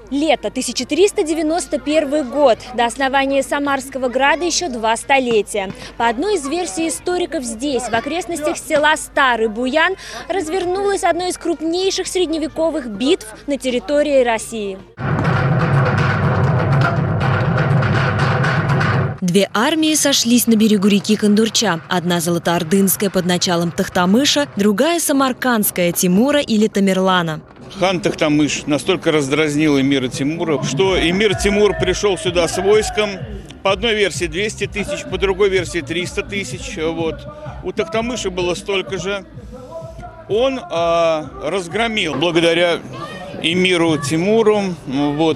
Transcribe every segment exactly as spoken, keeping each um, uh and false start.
Лето, тысяча триста девяносто первый год. До основания Самарского града еще два столетия. По одной из версий историков, здесь, в окрестностях села Старый Буян, развернулась одна из крупнейших средневековых битв на территории России. Две армии сошлись на берегу реки Кандурча. Одна золотоордынская под началом Тохтамыша, другая самаркандская Тимура или Тамерлана. Хан Тохтамыш настолько раздразнил эмира Тимура, что эмир Тимур пришел сюда с войском. По одной версии двести тысяч, по другой версии триста тысяч. Вот. У Тохтамыша было столько же. Он а, разгромил, благодаря эмиру Тимуру, вот,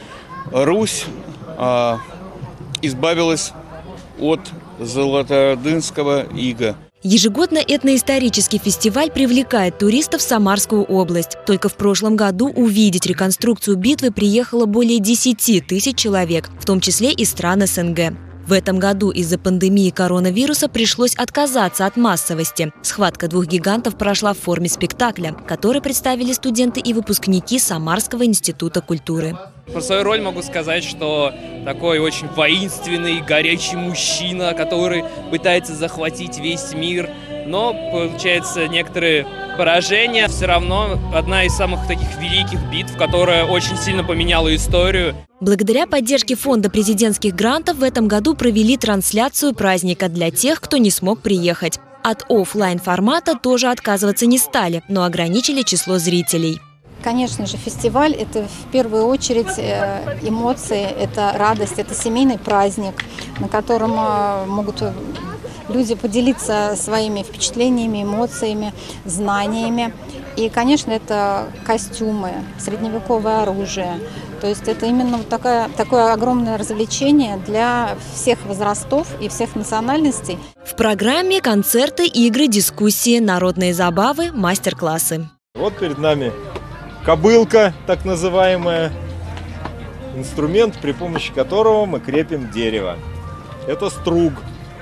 Русь а, избавилась от золотоордынского ига. Ежегодно этноисторический фестиваль привлекает туристов в Самарскую область. Только в прошлом году увидеть реконструкцию битвы приехало более десяти тысяч человек, в том числе из стран эс эн гэ. В этом году из-за пандемии коронавируса пришлось отказаться от массовости. Схватка двух гигантов прошла в форме спектакля, который представили студенты и выпускники Самарского института культуры. Про свою роль могу сказать, что такой очень воинственный, горячий мужчина, который пытается захватить весь мир, но получается некоторые поражения. Все равно одна из самых таких великих битв, которая очень сильно поменяла историю. Благодаря поддержке фонда президентских грантов в этом году провели трансляцию праздника для тех, кто не смог приехать. От офлайн формата тоже отказываться не стали, но ограничили число зрителей. Конечно же, фестиваль – это в первую очередь эмоции, это радость, это семейный праздник, на котором могут люди поделиться своими впечатлениями, эмоциями, знаниями. И, конечно, это костюмы, средневековое оружие. То есть это именно вот такое, такое огромное развлечение для всех возрастов и всех национальностей. В программе концерты, игры, дискуссии, народные забавы, мастер-классы. Вот перед нами кобылка, так называемая, инструмент, при помощи которого мы крепим дерево. Это струг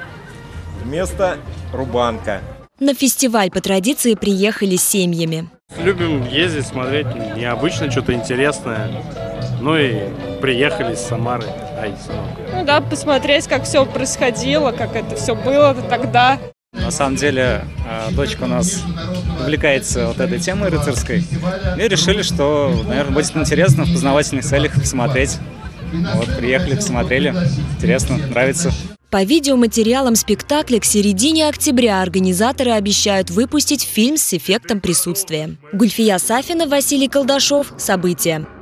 вместо рубанка. На фестиваль по традиции приехали с семьями. Любим ездить, смотреть необычно, что-то интересное. Ну и приехали с Самары. Ай, ну да, посмотреть, как все происходило, как это все было тогда. На самом деле, дочка у нас увлекается вот этой темой рыцарской. И решили, что, наверное, будет интересно в познавательных целях посмотреть. Вот, приехали, посмотрели. Интересно, нравится. По видеоматериалам спектакля к середине октября организаторы обещают выпустить фильм с эффектом присутствия. Гульфия Сафина, Василий Колдашов. События.